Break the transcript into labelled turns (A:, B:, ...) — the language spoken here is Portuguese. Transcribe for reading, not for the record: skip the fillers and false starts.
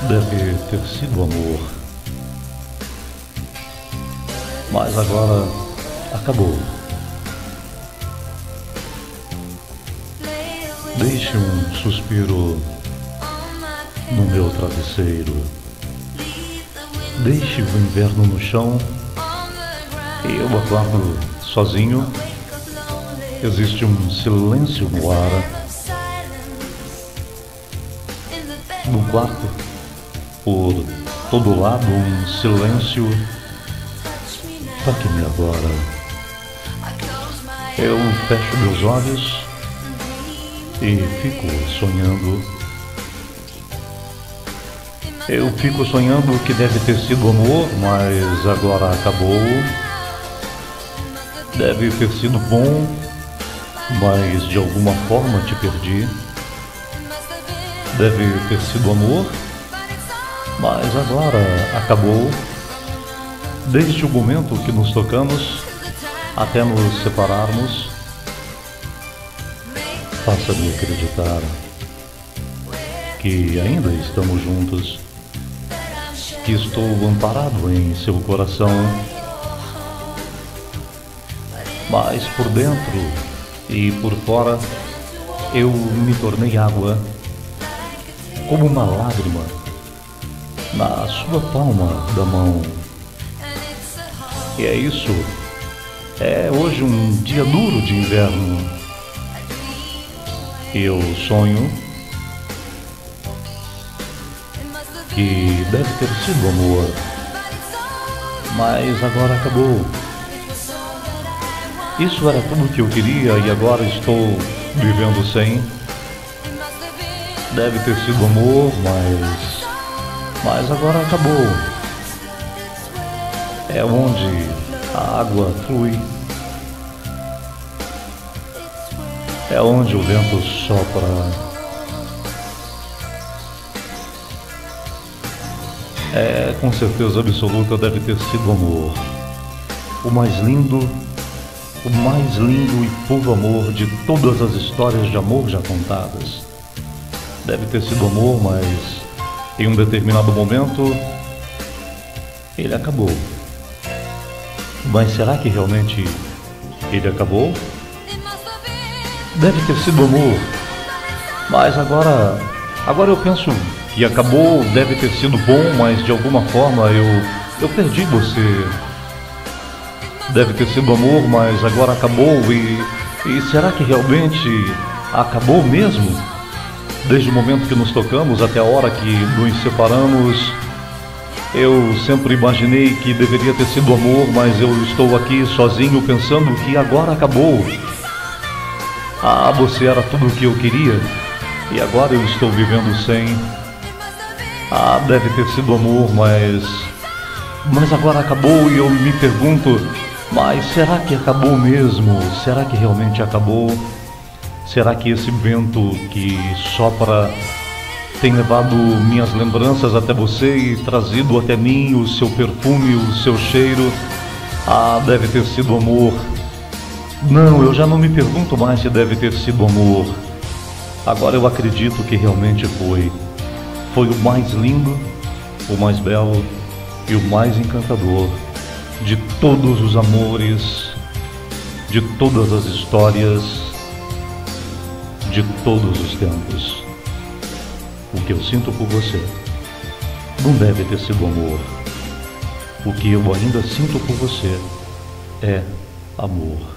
A: Deve ter sido amor, mas agora acabou. Deixe um suspiro no meu travesseiro. Deixe o inverno no chão e eu acordo sozinho. Existe um silêncio no ar. No quarto, por todo lado, um silêncio. Toque-me agora. Eu fecho meus olhos e fico sonhando. Eu fico sonhando que deve ter sido amor, mas agora acabou. Deve ter sido bom, mas de alguma forma te perdi. Deve ter sido amor, mas agora acabou. Desde o momento que nos tocamos até nos separarmos, faça-me acreditar que ainda estamos juntos, que estou amparado em seu coração, mas por dentro e por fora eu me tornei água, como uma lágrima na sua palma da mão. E é isso. É hoje um dia duro de inverno. Eu sonho que deve ter sido amor, mas agora acabou. Isso era tudo que eu queria e agora estou vivendo sem. Deve ter sido amor, mas agora acabou. É onde a água flui, é onde o vento sopra, com certeza absoluta deve ter sido amor. O mais lindo e puro amor de todas as histórias de amor já contadas. Deve ter sido amor, mas em um determinado momento ele acabou. Mas será que realmente ele acabou? Deve ter sido amor, mas agora eu penso que acabou. Deve ter sido bom, mas de alguma forma eu perdi você. Deve ter sido amor, mas agora acabou. E será que realmente acabou mesmo? Desde o momento que nos tocamos até a hora que nos separamos, eu sempre imaginei que deveria ter sido amor, mas eu estou aqui sozinho pensando que agora acabou. Você era tudo o que eu queria e agora eu estou vivendo sem. Deve ter sido amor, mas agora acabou e eu me pergunto, mas será que acabou mesmo? Será que realmente acabou? Será que esse vento que sopra tem levado minhas lembranças até você e trazido até mim o seu perfume, o seu cheiro? Deve ter sido amor. Não, eu já não me pergunto mais se deve ter sido amor. Agora eu acredito que realmente foi. Foi o mais lindo, o mais belo e o mais encantador de todos os amores, de todas as histórias, de todos os tempos. O que eu sinto por você não deve ter sido amor. O que eu ainda sinto por você é amor.